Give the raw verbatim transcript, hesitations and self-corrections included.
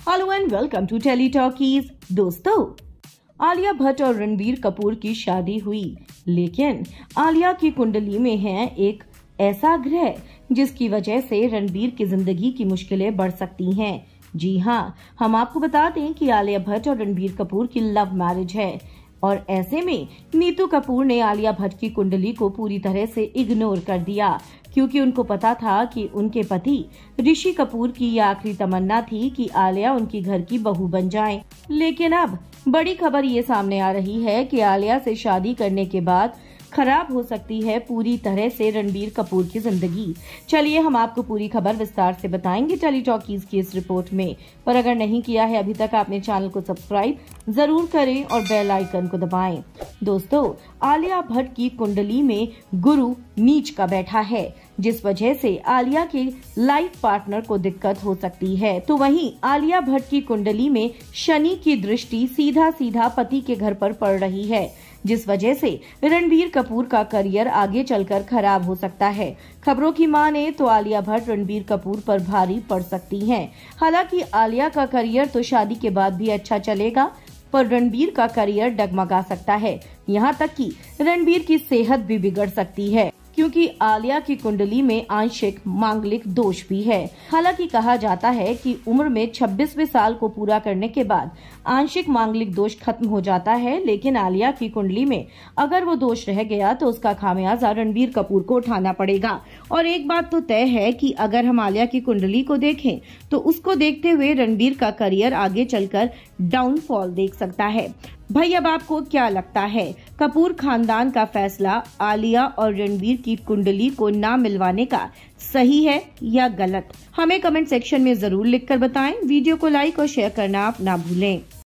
Hello and welcome to Tele Talkies. दोस्तों, आलिया भट्ट और रणबीर कपूर की शादी हुई, लेकिन आलिया की कुंडली में है एक ऐसा ग्रह जिसकी वजह से रणबीर की जिंदगी की मुश्किलें बढ़ सकती हैं। जी हाँ, हम आपको बता दें कि आलिया भट्ट और रणबीर कपूर की लव मैरिज है और ऐसे में नीतू कपूर ने आलिया भट्ट की कुंडली को पूरी तरह से इग्नोर कर दिया, क्योंकि उनको पता था कि उनके पति ऋषि कपूर की यह आखिरी तमन्ना थी कि आलिया उनकी घर की बहू बन जाए। लेकिन अब बड़ी खबर ये सामने आ रही है कि आलिया से शादी करने के बाद खराब हो सकती है पूरी तरह से रणबीर कपूर की जिंदगी। चलिए हम आपको पूरी खबर विस्तार से बताएंगे टेली टॉकीज की इस रिपोर्ट में। पर अगर नहीं किया है अभी तक आपने चैनल को सब्सक्राइब जरूर करें और बेल आइकन को दबाएं। दोस्तों, आलिया भट्ट की कुंडली में गुरु नीच का बैठा है, जिस वजह से आलिया के लाइफ पार्टनर को दिक्कत हो सकती है। तो वहीं आलिया भट्ट की कुंडली में शनि की दृष्टि सीधा सीधा पति के घर पर पड़ रही है, जिस वजह से रणबीर कपूर का करियर आगे चलकर खराब हो सकता है। खबरों की माने तो आलिया भट्ट रणबीर कपूर पर भारी पड़ सकती हैं। हालांकि आलिया का करियर तो शादी के बाद भी अच्छा चलेगा, पर रणबीर का करियर डगमगा सकता है। यहां तक कि रणबीर की सेहत भी बिगड़ सकती है, क्योंकि आलिया की कुंडली में आंशिक मांगलिक दोष भी है। हालांकि कहा जाता है कि उम्र में छब्बीसवें साल को पूरा करने के बाद आंशिक मांगलिक दोष खत्म हो जाता है, लेकिन आलिया की कुंडली में अगर वो दोष रह गया तो उसका खामियाजा रणबीर कपूर को उठाना पड़ेगा। और एक बात तो तय है कि अगर हम आलिया की कुंडली को देखें तो उसको देखते हुए रणबीर का करियर आगे चलकर डाउनफॉल देख सकता है। भाई, अब आपको क्या लगता है, कपूर खानदान का फैसला आलिया और रणबीर की कुंडली को ना मिलवाने का सही है या गलत? हमें कमेंट सेक्शन में जरूर लिखकर बताएं। वीडियो को लाइक और शेयर करना आप ना भूलें।